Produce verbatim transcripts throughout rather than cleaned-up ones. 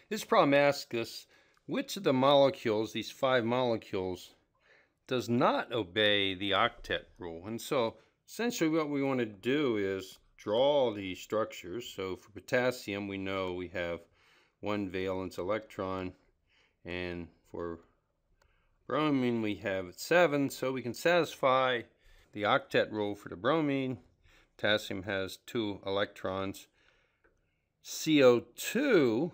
This problem asks us which of the molecules, these five molecules, does not obey the octet rule. And so essentially what we want to do is draw these structures. So for potassium, we know we have one valence electron, and for bromine we have seven, so we can satisfy the octet rule for the bromine. Potassium has two electrons. C O two,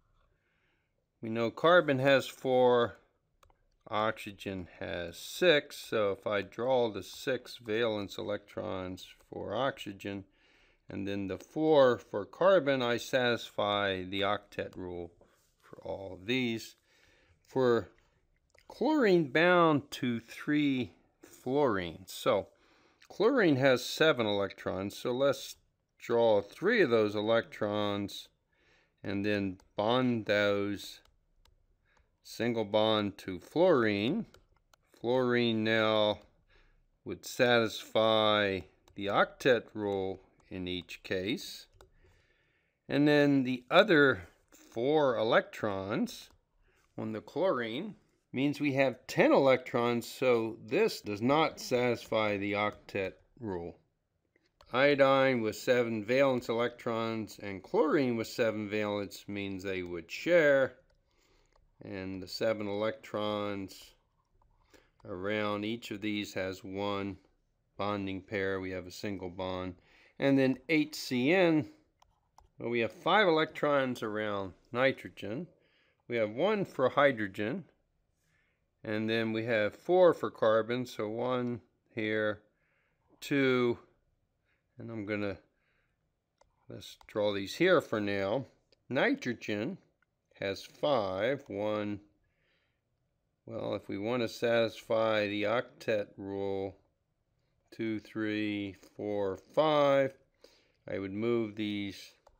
we know carbon has four, oxygen has six, so if I draw the six valence electrons for oxygen and then the four for carbon, I satisfy the octet rule for all of these. For chlorine bound to three fluorines, so chlorine has seven electrons, so let's draw three of those electrons and then bond those, single bond to fluorine. Fluorine now would satisfy the octet rule in each case. And then the other four electrons on the chlorine means we have ten electrons, so this does not satisfy the octet rule. Iodine with seven valence electrons and chlorine with seven valence means they would share, and the seven electrons around each of these has one bonding pair. We have a single bond. And then H C n, well, we have five electrons around nitrogen. We have one for hydrogen, and then we have four for carbon, so one here, two, and I'm gonna, let's draw these here for now. Nitrogen has five, one, well, if we want to satisfy the octet rule, two, three, four, five, I would move these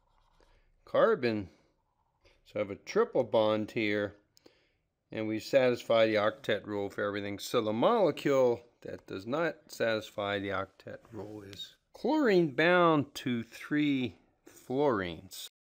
carbon, so I have a triple bond here, and we satisfy the octet rule for everything. So the molecule that does not satisfy the octet rule is chlorine bound to three fluorines.